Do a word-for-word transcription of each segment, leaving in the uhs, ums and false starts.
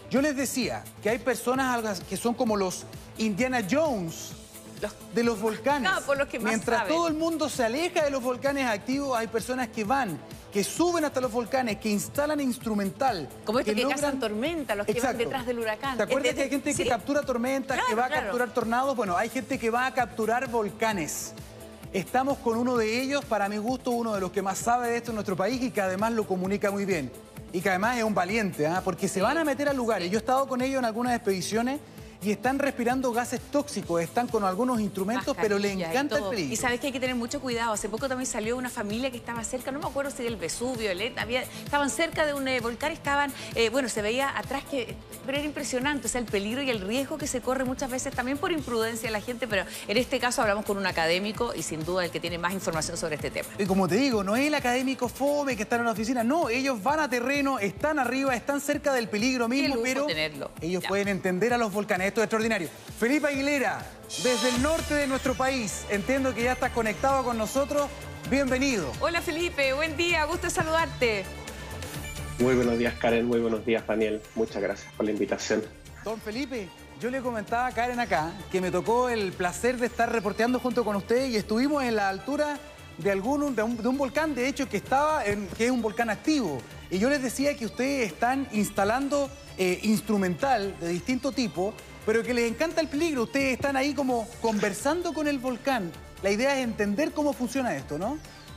Yo les decía que hay personas que son como los Indiana Jones Los- de los volcanes. No, por los que más Mientras saben. todo el mundo se aleja de los volcanes activos, hay personas que van, que suben hasta los volcanes, que instalan instrumental. Como estos que, logran- cazan tormentas, los que Exacto. van detrás del huracán. ¿Te acuerdas Es de- que hay gente sí. que captura tormentas, que Claro, va a claro. capturar tornados? Bueno, hay gente que va a capturar volcanes. Estamos con uno de ellos, para mi gusto, uno de los que más sabe de esto en nuestro país y que además lo comunica muy bien. Y que además es un valiente, ¿ah? Porque se van a meter a lugares. Yo he estado con ellos en algunas expediciones y están respirando gases tóxicos, están con algunos instrumentos, pero les Mascarilla y encanta el todo. peligro. Y sabes que hay que tener mucho cuidado. Hace poco también salió una familia que estaba cerca, no me acuerdo si del Vesubio, el Etna, había, estaban cerca de un eh, volcán, estaban, eh, bueno, se veía atrás que, pero era impresionante, o sea, el peligro y el riesgo que se corre muchas veces también por imprudencia de la gente, pero en este caso hablamos con un académico y sin duda el que tiene más información sobre este tema. Y como te digo, no es el académico fome que está en la oficina, no, ellos van a terreno, están arriba, están cerca del peligro mismo, lujo pero tenerlo. ellos Ya. pueden entender a los volcanes. Esto es extraordinario. Felipe Aguilera, desde el norte de nuestro país, entiendo que ya estás conectado con nosotros. Bienvenido. Hola Felipe, buen día, gusto saludarte. Muy buenos días, Karen. Muy buenos días, Daniel. Muchas gracias por la invitación. Don Felipe, yo le comentaba a Karen acá que me tocó el placer de estar reporteando junto con usted y estuvimos en la altura de, algún, de, un, de un volcán, de hecho, que, estaba en, que es un volcán activo. Y yo les decía que ustedes están instalando eh, instrumental de distinto tipo, pero que les encanta el peligro. Ustedes están ahí como conversando con el volcán. La idea es entender cómo funciona esto, ¿no?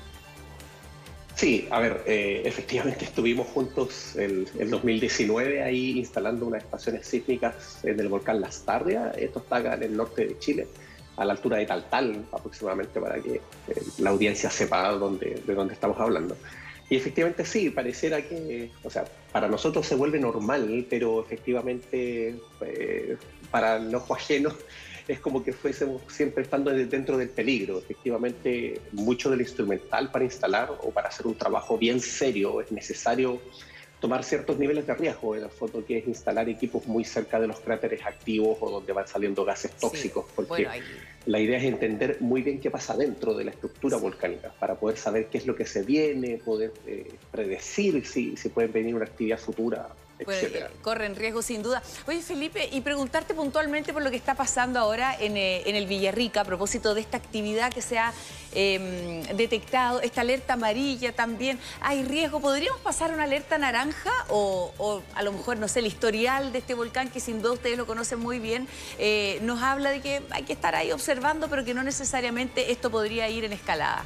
Sí, a ver, eh, efectivamente estuvimos juntos el, el dos mil diecinueve ahí instalando unas estaciones sísmicas en el volcán Las Tarrias. Esto está acá en el norte de Chile, a la altura de Taltal aproximadamente, para que eh, la audiencia sepa dónde, de dónde estamos hablando. Y efectivamente sí, pareciera que, o sea, para nosotros se vuelve normal, pero efectivamente eh, para el ojo ajeno es como que fuésemos siempre estando dentro del peligro. Efectivamente, mucho del instrumental para instalar o para hacer un trabajo bien serio es necesario tomar ciertos niveles de riesgo. En la foto que es instalar equipos muy cerca de los cráteres activos o donde van saliendo gases tóxicos, Sí, porque bueno, ahí... la idea es entender muy bien qué pasa dentro de la estructura volcánica para poder saber qué es lo que se viene, poder eh, predecir si, si puede venir una actividad futura, etcétera. Bueno, corren riesgo sin duda. Oye, Felipe, y preguntarte puntualmente por lo que está pasando ahora en, eh, en el Villarrica, a propósito de esta actividad que se ha eh, detectado, esta alerta amarilla también. ¿Hay riesgo? ¿Podríamos pasar a una alerta naranja? O, o a lo mejor, no sé, el historial de este volcán, que sin duda ustedes lo conocen muy bien, eh, nos habla de que hay que estar ahí observando, pero que no necesariamente esto podría ir en escalada.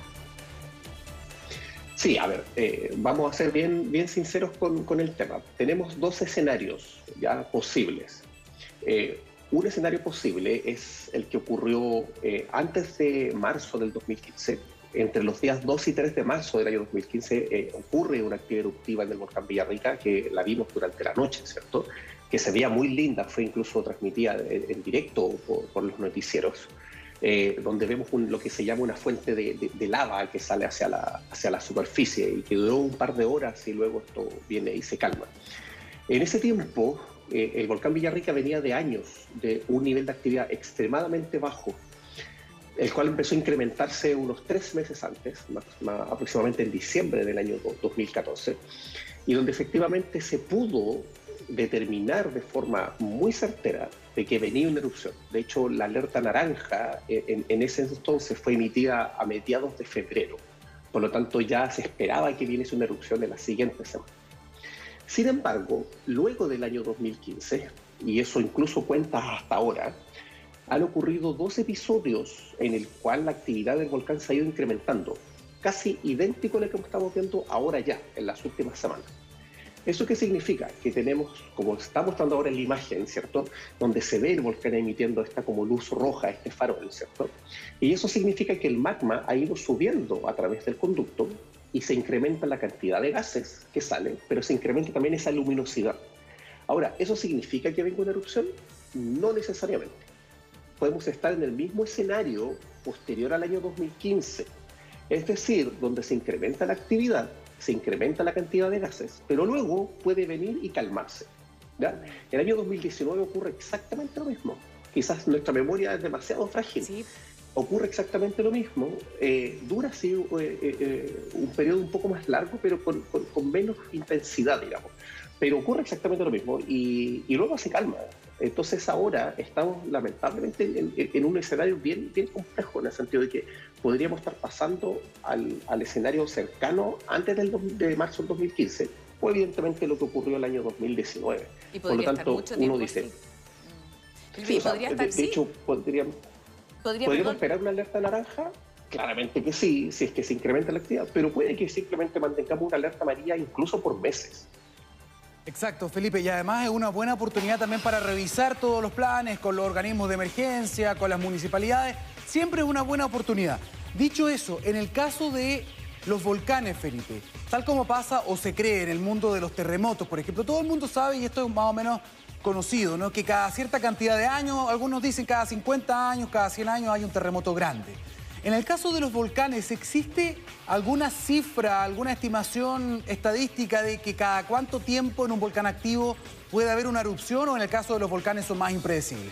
Sí, a ver, eh, vamos a ser bien, bien sinceros con, con el tema. Tenemos dos escenarios ya posibles. Eh, un escenario posible es el que ocurrió eh, antes de marzo del dos mil quince. Entre los días dos y tres de marzo del año dos mil quince eh, ocurre una actividad eruptiva en el volcán Villarrica, que la vimos durante la noche, ¿cierto? Que se veía muy linda, fue incluso transmitida en, en directo por, por los noticieros. Eh, donde vemos un, lo que se llama una fuente de, de, de lava que sale hacia la, hacia la superficie y que duró un par de horas y luego esto viene y se calma. En ese tiempo, eh, el volcán Villarrica venía de años de un nivel de actividad extremadamente bajo, el cual empezó a incrementarse unos tres meses antes, más, más, aproximadamente en diciembre del año dos mil catorce, y donde efectivamente se pudo determinar de forma muy certera de que venía una erupción. De hecho, la alerta naranja en, en ese entonces fue emitida a mediados de febrero. Por lo tanto, ya se esperaba que viniese una erupción en la siguiente semana. Sin embargo, luego del año dos mil quince, y eso incluso cuenta hasta ahora, han ocurrido dos episodios en el cual la actividad del volcán se ha ido incrementando, casi idéntico a lo que estamos viendo ahora ya, en las últimas semanas. ¿Eso qué significa? Que tenemos, como está mostrando ahora en la imagen, ¿cierto? Donde se ve el volcán emitiendo esta como luz roja, este farol, ¿cierto? Y eso significa que el magma ha ido subiendo a través del conducto y se incrementa la cantidad de gases que salen, pero se incrementa también esa luminosidad. Ahora, ¿eso significa que venga una erupción? No necesariamente. Podemos estar en el mismo escenario posterior al año dos mil quince, es decir, donde se incrementa la actividad, se incrementa la cantidad de gases, pero luego puede venir y calmarse, ¿ya? El año dos mil diecinueve ocurre exactamente lo mismo. Quizás nuestra memoria es demasiado frágil. Sí. ocurre exactamente lo mismo. Eh, dura sí eh, eh, un periodo un poco más largo, pero con, con, con menos intensidad, digamos. Pero ocurre exactamente lo mismo y, y luego se calma. Entonces ahora estamos lamentablemente en, en, en un escenario bien, bien complejo, en el sentido de que podríamos estar pasando al, al escenario cercano antes del de marzo del dos mil quince, o evidentemente lo que ocurrió el año dos mil diecinueve. Y por lo tanto, mucho tiempo, uno dice... sí. Sí, o sea, ¿podría de, estar, de sí? hecho, podríamos, ¿Podría, ¿podríamos esperar una alerta naranja? Claramente que sí, si es que se incrementa la actividad, pero puede que simplemente mantengamos una alerta amarilla incluso por meses. Exacto, Felipe, y además es una buena oportunidad también para revisar todos los planes con los organismos de emergencia, con las municipalidades. Siempre es una buena oportunidad. Dicho eso, en el caso de los volcanes, Felipe, tal como pasa o se cree en el mundo de los terremotos, por ejemplo, todo el mundo sabe, y esto es más o menos conocido, ¿no?, que cada cierta cantidad de años, algunos dicen cada cincuenta años, cada cien años hay un terremoto grande. En el caso de los volcanes, ¿existe alguna cifra, alguna estimación estadística de que cada cuánto tiempo en un volcán activo puede haber una erupción, o en el caso de los volcanes son más impredecibles?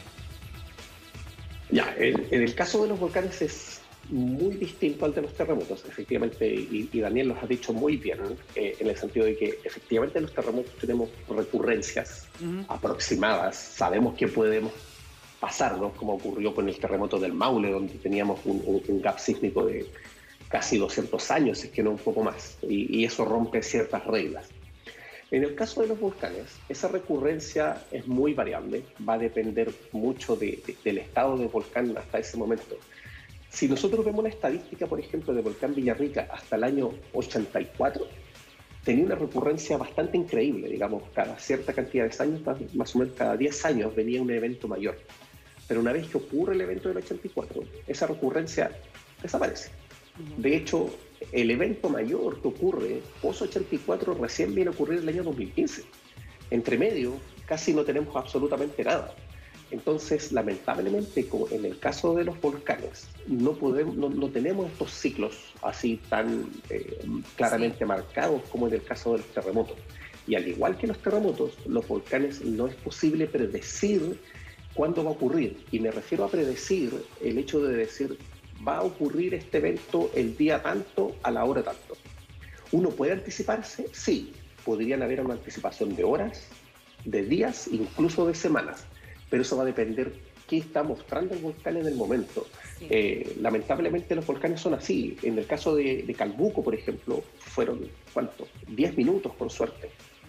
Ya, en, en el caso de los volcanes es muy distinto al de los terremotos, efectivamente, y, y Daniel los ha dicho muy bien, eh, en el sentido de que efectivamente en los terremotos tenemos recurrencias uh-huh. aproximadas, sabemos que podemos pasar, ¿no?, como ocurrió con el terremoto del Maule, donde teníamos un, un, un gap sísmico de casi doscientos años, si es que no un poco más, y, y eso rompe ciertas reglas. En el caso de los volcanes, esa recurrencia es muy variable, va a depender mucho de, de, del estado del volcán hasta ese momento. Si nosotros vemos la estadística, por ejemplo, del volcán Villarrica hasta el año ochenta y cuatro, tenía una recurrencia bastante increíble, digamos, cada cierta cantidad de años, más o menos cada diez años venía un evento mayor. Pero una vez que ocurre el evento del ochenta y cuatro, esa recurrencia desaparece. De hecho, el evento mayor que ocurre post ochenta y cuatro recién viene a ocurrir en el año dos mil quince. Entre medio, casi no tenemos absolutamente nada. Entonces, lamentablemente, como en el caso de los volcanes, no, podemos, no, no tenemos estos ciclos así tan eh, claramente sí. marcados como en el caso de los terremotos. Y al igual que los terremotos, los volcanes no es posible predecir cuándo va a ocurrir. Y me refiero a predecir el hecho de decir, va a ocurrir este evento el día tanto, a la hora tanto. ¿Uno puede anticiparse? Sí. Podrían haber una anticipación de horas, de días, incluso de semanas. Pero eso va a depender qué está mostrando el volcán en el momento. Sí. Eh, lamentablemente los volcanes son así. En el caso de, de Calbuco, por ejemplo, fueron, ¿cuánto? diez minutos, por suerte.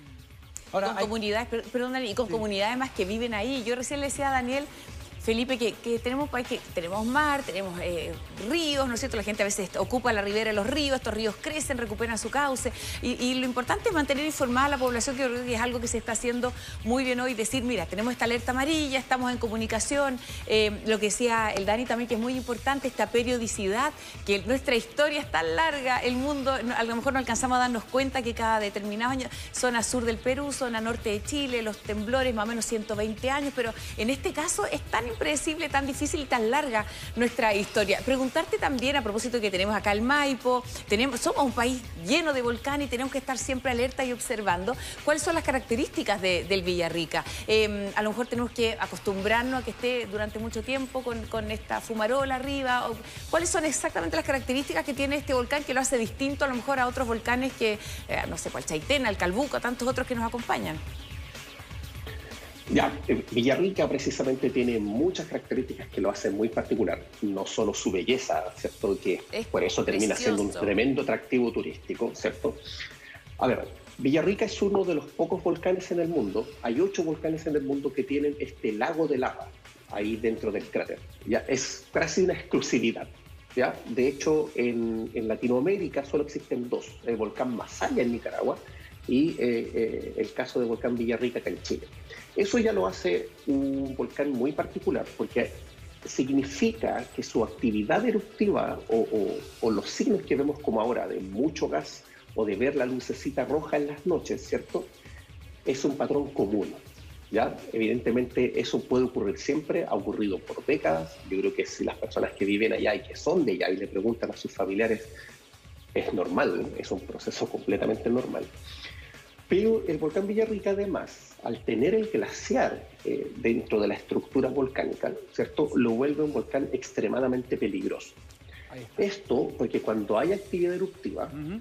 Ahora, con hay... comunidades, perdón, y con sí. comunidades más que viven ahí. Yo recién le decía a Daniel, Felipe, que, que tenemos país, que tenemos mar, tenemos eh, ríos, ¿no es cierto? La gente a veces ocupa la ribera de los ríos, estos ríos crecen, recuperan su cauce. Y, y lo importante es mantener informada a la población, que yo creo que es algo que se está haciendo muy bien hoy. Decir, mira, tenemos esta alerta amarilla, estamos en comunicación. Eh, lo que decía el Dani también, que es muy importante, esta periodicidad, que nuestra historia es tan larga, el mundo, a lo mejor no alcanzamos a darnos cuenta que cada determinado año, zona sur del Perú, zona norte de Chile, los temblores, más o menos ciento veinte años, pero en este caso es tan impredecible, tan difícil y tan larga nuestra historia. Preguntarte también, a propósito de que tenemos acá el Maipo, tenemos, somos un país lleno de volcanes y tenemos que estar siempre alerta y observando cuáles son las características de, del Villarrica. Eh, a lo mejor tenemos que acostumbrarnos a que esté durante mucho tiempo con, con esta fumarola arriba. O, ¿cuáles son exactamente las características que tiene este volcán que lo hace distinto a lo mejor a otros volcanes que, eh, no sé, el Chaitén, el Calbuco, a tantos otros que nos acompañan? Ya, Villarrica precisamente tiene muchas características que lo hacen muy particular. No solo su belleza, ¿cierto? Que es por eso termina precioso. Siendo un tremendo atractivo turístico, ¿cierto? A ver, Villarrica es uno de los pocos volcanes en el mundo. Hay ocho volcanes en el mundo que tienen este lago de lava ahí dentro del cráter. Ya, es casi una exclusividad. ¿Ya? De hecho, en, en Latinoamérica solo existen dos. El volcán Masaya en Nicaragua y eh, eh, el caso del volcán Villarrica acá en Chile. Eso ya lo hace un volcán muy particular porque significa que su actividad eruptiva o, o, o los signos que vemos como ahora de mucho gas o de ver la lucecita roja en las noches, ¿cierto? Es un patrón común, ¿ya? Evidentemente eso puede ocurrir siempre, ha ocurrido por décadas. Yo creo que si las personas que viven allá y que son de allá y le preguntan a sus familiares, es normal, es un proceso completamente normal. Pero el volcán Villarrica, además, al tener el glaciar eh, dentro de la estructura volcánica, ¿cierto?, lo vuelve un volcán extremadamente peligroso. Esto porque cuando hay actividad eruptiva, uh-huh.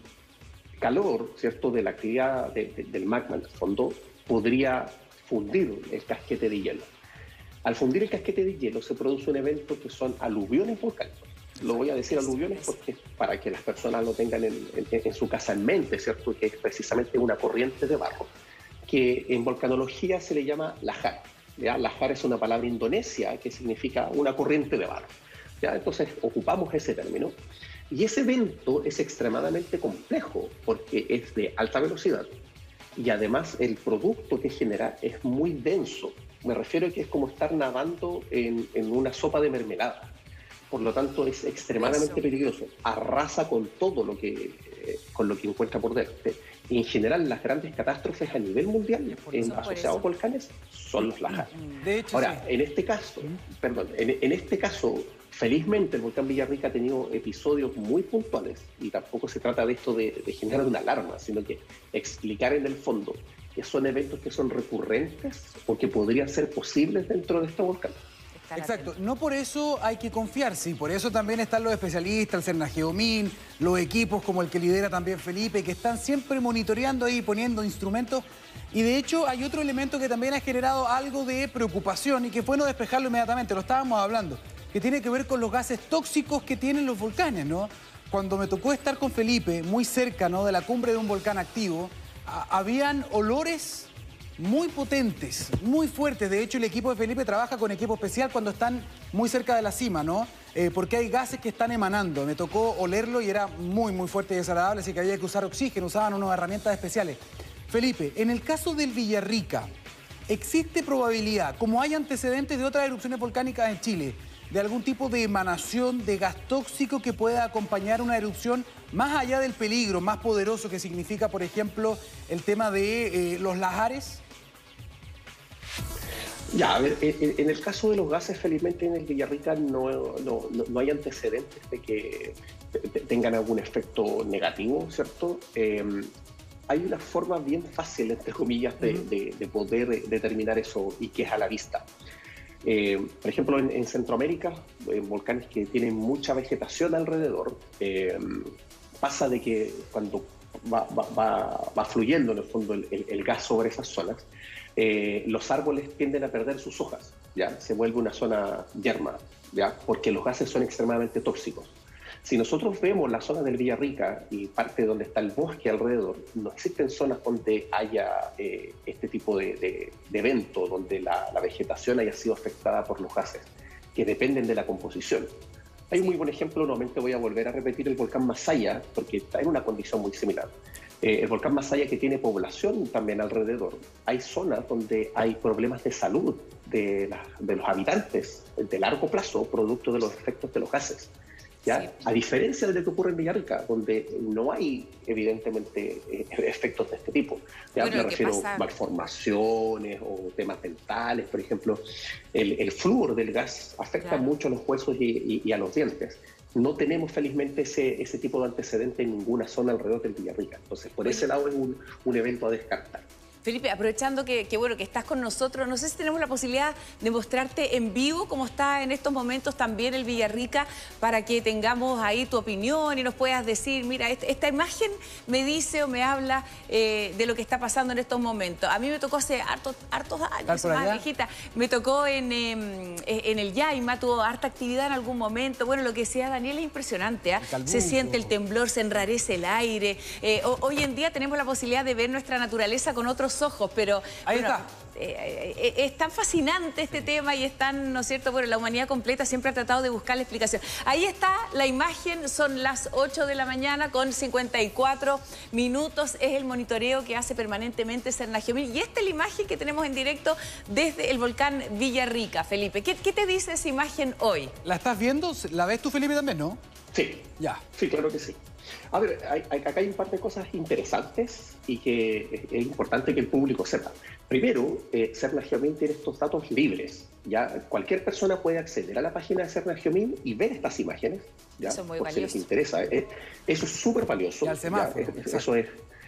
calor, ¿cierto?, de la actividad de, de, del magma en el fondo, podría fundir el casquete de hielo. Al fundir el casquete de hielo se produce un evento que son aluviones volcánicos. Lo voy a decir aluviones porque para que las personas lo tengan en, en, en su casa en mente, ¿cierto?, que es precisamente una corriente de barro, que en volcanología se le llama lahar. ¿Ya? Lahar es una palabra indonesia que significa una corriente de barro. ¿Ya? Entonces ocupamos ese término. Y ese evento es extremadamente complejo porque es de alta velocidad y además el producto que genera es muy denso. Me refiero a que es como estar nadando en, en una sopa de mermelada. Por lo tanto, es extremadamente Eso. peligroso. Arrasa con todo lo que, eh, con lo que encuentra por delante. Y en general, las grandes catástrofes a nivel mundial en, asociados a volcanes son los lahar. De hecho, Ahora, sí. en este caso, perdón, en, en este caso, felizmente el volcán Villarrica ha tenido episodios muy puntuales y tampoco se trata de esto de, de generar una alarma, sino que explicar en el fondo que son eventos que son recurrentes o que podrían ser posibles dentro de este volcán. Exacto, no por eso hay que confiarse, y por eso también están los especialistas, el Cernageomin, los equipos como el que lidera también Felipe, que están siempre monitoreando ahí, poniendo instrumentos. Y de hecho hay otro elemento que también ha generado algo de preocupación y que fue no despejarlo inmediatamente, lo estábamos hablando, que tiene que ver con los gases tóxicos que tienen los volcanes, ¿no? Cuando me tocó estar con Felipe, muy cerca, ¿no?, de la cumbre de un volcán activo, a- habían olores muy potentes, muy fuertes. De hecho, el equipo de Felipe trabaja con equipo especial cuando están muy cerca de la cima, ¿no? Eh, porque hay gases que están emanando. Me tocó olerlo y era muy, muy fuerte y desagradable, así que había que usar oxígeno, usaban unas herramientas especiales. Felipe, en el caso del Villarrica, ¿existe probabilidad, como hay antecedentes de otras erupciones volcánicas en Chile, de algún tipo de emanación de gas tóxico que pueda acompañar una erupción más allá del peligro más poderoso que significa, por ejemplo, el tema de eh, los lahares? Ya, a ver, en el caso de los gases, felizmente en el Villarrica no, no, no, no hay antecedentes de que tengan algún efecto negativo, ¿cierto? Eh, hay una forma bien fácil, entre comillas, de, de, de poder determinar eso y que es a la vista. Eh, por ejemplo, en, en Centroamérica, en volcanes que tienen mucha vegetación alrededor, eh, pasa de que cuando va, va, va, va fluyendo en el fondo el, el, el gas sobre esas zonas, eh, los árboles tienden a perder sus hojas, ¿ya? Se vuelve una zona yerma, ¿ya? Porque los gases son extremadamente tóxicos. Si nosotros vemos la zona del Villarrica y parte donde está el bosque alrededor, no existen zonas donde haya eh, este tipo de, de, de evento, donde la, la vegetación haya sido afectada por los gases, que dependen de la composición. Hay un muy buen ejemplo, nuevamente voy a volver a repetir el volcán Masaya, porque está en una condición muy similar. Eh, el volcán Masaya, que tiene población también alrededor, hay zonas donde hay problemas de salud de, la, de los habitantes de largo plazo, producto de los efectos de los gases. ¿Ya? Sí. A diferencia de lo que ocurre en Villarrica, donde no hay evidentemente eh, efectos de este tipo. ¿Ya? Bueno, me refiero a malformaciones o temas dentales, por ejemplo. El, el flúor del gas afecta claro. mucho a los huesos y, y, y a los dientes. No tenemos felizmente ese, ese tipo de antecedente en ninguna zona alrededor del Villarrica. Entonces, por ese lado es un, un evento a descartar. Felipe, aprovechando que, que, bueno, que estás con nosotros, no sé si tenemos la posibilidad de mostrarte en vivo cómo está en estos momentos también el Villarrica, para que tengamos ahí tu opinión y nos puedas decir, mira, esta, esta imagen me dice o me habla eh, de lo que está pasando en estos momentos. A mí me tocó hace hartos, hartos años, más viejita, me tocó en, eh, en el Yaima, tuvo harta actividad en algún momento. Bueno, lo que decía Daniel es impresionante, ¿eh? Se siente el temblor, se enrarece el aire. Eh, hoy en día tenemos la posibilidad de ver nuestra naturaleza con otros ojos, pero ahí bueno, está. Eh, eh, es tan fascinante este tema y es tan, ¿no es cierto? Bueno, la humanidad completa siempre ha tratado de buscar la explicación. Ahí está la imagen, son las ocho de la mañana con cincuenta y cuatro minutos, es el monitoreo que hace permanentemente Cernageomin y esta es la imagen que tenemos en directo desde el volcán Villarrica. Felipe, ¿qué, qué te dice esa imagen hoy? ¿La estás viendo? ¿La ves tú, Felipe, también, no? Sí. Ya. Sí, claro que sí. A ver, hay, hay, acá hay un par de cosas interesantes y que es importante que el público sepa. Primero, eh, Cernageomin tiene estos datos libres. ¿Ya? Cualquier persona puede acceder a la página de Cernageomin y ver estas imágenes. ¿Ya? Eso es muy por valioso. Si les interesa. Eh, eso es súper valioso. Y al semáforo, ¿ya? Eso es.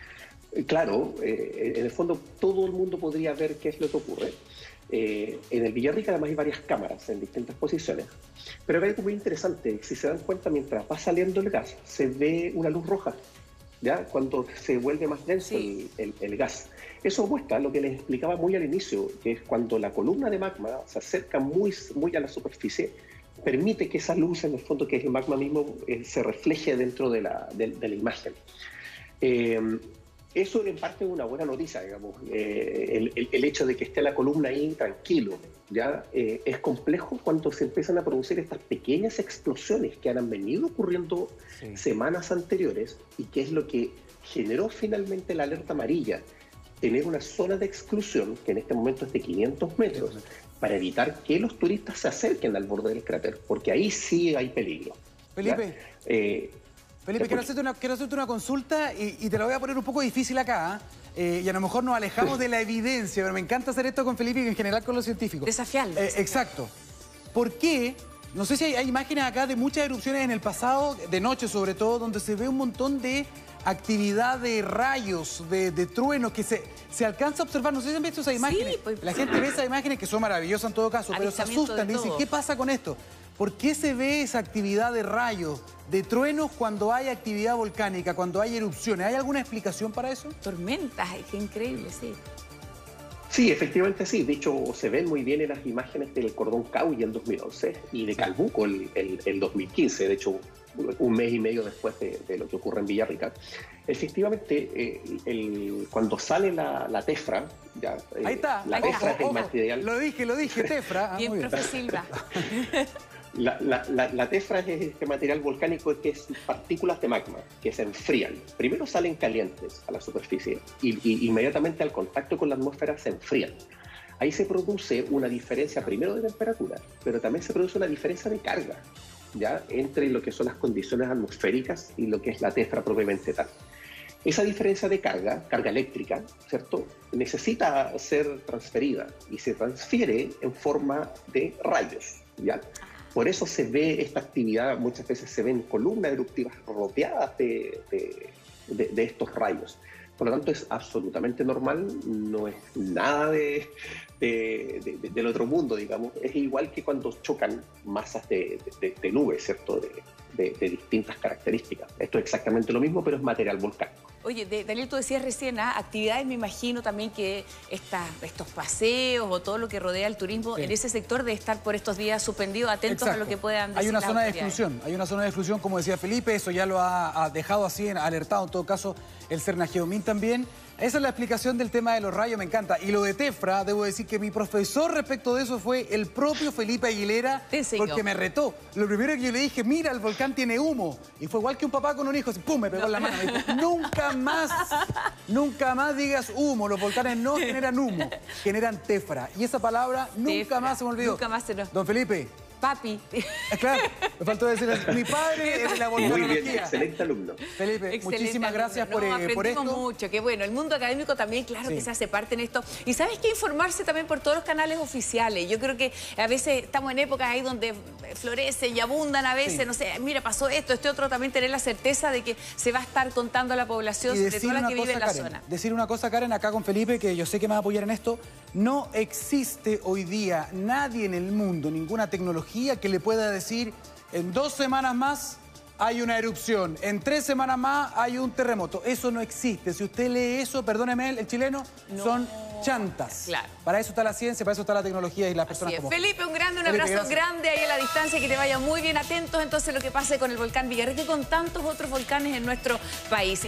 Claro, eh, en el fondo todo el mundo podría ver qué es lo que ocurre. Eh, en el Villarrica además hay varias cámaras en distintas posiciones, pero hay algo muy interesante. Si se dan cuenta, mientras va saliendo el gas, se ve una luz roja, ¿ya? Cuando se vuelve más denso sí. el, el, el gas. Eso muestra lo que les explicaba muy al inicio, que es cuando la columna de magma se acerca muy, muy a la superficie, permite que esa luz, en el fondo, que es el magma mismo, eh, se refleje dentro de la, de, de la imagen. Eh, Eso en parte es una buena noticia, digamos. Eh, el, el, el hecho de que esté la columna ahí tranquilo, ¿ya? Eh, es complejo cuando se empiezan a producir estas pequeñas explosiones que han venido ocurriendo sí. semanas anteriores y que es lo que generó finalmente la alerta amarilla, tener una zona de exclusión, que en este momento es de quinientos metros, sí. para evitar que los turistas se acerquen al borde del cráter, porque ahí sí hay peligro. Felipe. Eh, Felipe, quiero hacerte, una, quiero hacerte una consulta y, y te la voy a poner un poco difícil acá, ¿eh? Eh, y a lo mejor nos alejamos de la evidencia, pero me encanta hacer esto con Felipe y en general con los científicos. Desafiarlo. Eh, exacto. ¿Por qué? No sé si hay, hay imágenes acá de muchas erupciones en el pasado, de noche sobre todo, donde se ve un montón de actividad de rayos, de, de truenos, que se, se alcanza a observar. No sé si han visto esas imágenes. Sí, pues, la gente ve esas imágenes que son maravillosas en todo caso, pero se asustan y dicen, ¿qué pasa con esto? ¿Por qué se ve esa actividad de rayos, de truenos cuando hay actividad volcánica, cuando hay erupciones? ¿Hay alguna explicación para eso? Tormentas, qué increíble, sí. Sí, efectivamente sí. De hecho, se ven muy bien en las imágenes del cordón Cauy en dos mil once y de Calbuco el, el, el dos mil quince, de hecho, un mes y medio después de, de lo que ocurre en Villarrica. Efectivamente, eh, el, cuando sale la, la tefra, ya, eh, ahí está, la ahí tefra está. es el material... Lo dije, lo dije, tefra. Ah, bien, bien, profe Silva. La, la, la, la tefra es este material volcánico que es partículas de magma que se enfrían. Primero salen calientes a la superficie y, y inmediatamente al contacto con la atmósfera se enfrían. Ahí se produce una diferencia primero de temperatura, pero también se produce una diferencia de carga, ¿ya? Entre lo que son las condiciones atmosféricas y lo que es la tefra propiamente tal. Esa diferencia de carga, carga eléctrica, ¿cierto?, necesita ser transferida y se transfiere en forma de rayos, ¿ya? Por eso se ve esta actividad, muchas veces se ven columnas eruptivas rodeadas de, de, de, de estos rayos. Por lo tanto, es absolutamente normal, no es nada de, de, de, de, del otro mundo, digamos. Es igual que cuando chocan masas de, de, de nubes, ¿cierto?, de, de, de distintas características. Esto es exactamente lo mismo, pero es material volcánico. Oye, de, Daniel, tú decías recién, ¿ah? actividades, me imagino también que esta, estos paseos o todo lo que rodea el turismo sí. en ese sector de estar por estos días suspendidos, atentos Exacto. a lo que puedan decir. Hay una zona de exclusión, hay una zona de exclusión, como decía Felipe, eso ya lo ha, ha dejado así, en, alertado en todo caso el Cernageomin también. Esa es la explicación del tema de los rayos, me encanta. Y lo de tefra, debo decir que mi profesor respecto de eso fue el propio Felipe Aguilera, porque me retó. Lo primero que yo le dije, mira, el volcán tiene humo. Y fue igual que un papá con un hijo, así, pum, me pegó en la mano. Me dijo, nunca más, nunca más digas humo. Los volcanes no generan humo, generan tefra. Y esa palabra nunca tefra. más se me olvidó. Nunca más se nos... Don Felipe. Papi. Claro, me faltó decir, mi padre es de la volcanología. Muy bien, excelente alumno. Felipe, excelente muchísimas alumno. gracias por, no, eh, por esto. mucho, que bueno, el mundo académico también, claro sí. que se hace parte en esto. Y sabes que informarse también por todos los canales oficiales. Yo creo que a veces estamos en épocas ahí donde florecen y abundan a veces, sí. no sé, mira, pasó esto, este otro, también tener la certeza de que se va a estar contando a la población de toda la que vive en la Karen, zona. Decir una cosa, Karen, acá con Felipe, que yo sé que me va a apoyar en esto, no existe hoy día nadie en el mundo, ninguna tecnología que le pueda decir en dos semanas más hay una erupción, en tres semanas más hay un terremoto. Eso no existe. Si usted lee eso, perdóneme el chileno, no. son chantas. Claro. Para eso está la ciencia, para eso está la tecnología y las personas como Felipe, un grande, un Felipe, abrazo gracias. grande ahí a la distancia, que te vaya muy bien. Atentos entonces a lo que pase con el volcán Villarrica y con tantos otros volcanes en nuestro país.